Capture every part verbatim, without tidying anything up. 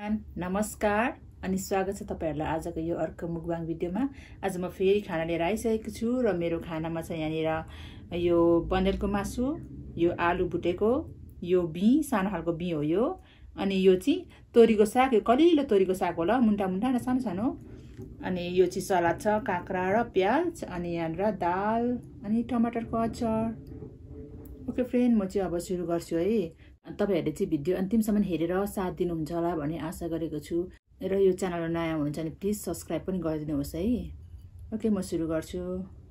Everyone, नमस्कार अनि स्वागत छ तपाईहरुलाई आजको यो अर्को मुकबाङ भिडियोमा। आज म फेरि खाना लिएर आइसकेको छु र मेरो खानामा चाहिँ यहाँनिर यो बन्देलको मासु, यो आलु भुटेको, यो बी सानो खालको बी हो यो, अनि यो चाहिँ तोरीको साग, यो कलिलो तोरीको साग होला, मुन्टा मुन्टा र सानो सानो। अनि यो चाहिँ सलाद छ, काँक्रा र प्याज, अनि यहाँनिर दाल अनि टमाटरको अचार। ओके फ्रेन्ड, म चाहिँ अब सुरु गर्छु है। तपाईहरुले चाहिँ भिडियो अन्तिमसम्म हेरेर साथ दिनुहुन्छ होला भन्ने आशा गरेको छु र यो च्यानलमा नयाँ हुनुहुन्छ भने प्लिज सब्स्क्राइब पनि गरिदिनुहोस् है। ओके, म सुरु गर्छु।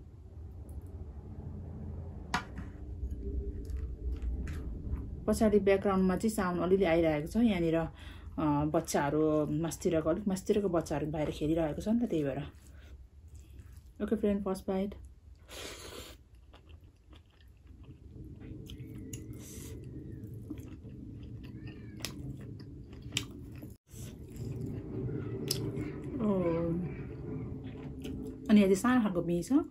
पछाडि ब्याकग्राउन्डमा चाहिँ साउन्ड अलिअलि आइरहेको छ। यहाँनिर बच्चाहरू मास्तिरको अलिक मास्तिरको बच्चाहरू बाहिर खेलिरहेको छ नि त, त्यही भएर। Okay friend, first bite. अनि यहाँ चाहिँ सानो खालको बी छ।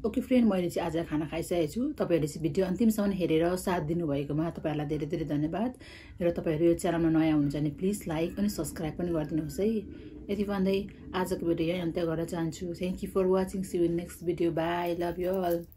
ओके फ्रेन्ड, मैले चाहिँ आज खाना खाइसकेको छु। तपाईँहरूले चाहिँ भिडियो अन्तिमसम्म हेरेर साथ दिनुभएकोमा तपाईँहरूलाई धेरै धेरै धन्यवाद। र तपाईँहरू यो च्यानलमा नयाँ हुनुहुन्छ भने प्लिज लाइक अनि सब्सक्राइब पनि गरिदिनुहोस् है। यति भन्दै आजको भिडियो यही अन्त्य गर्न चाहन्छु। Thank you for watching. See you in next video. Bye. Love you Al.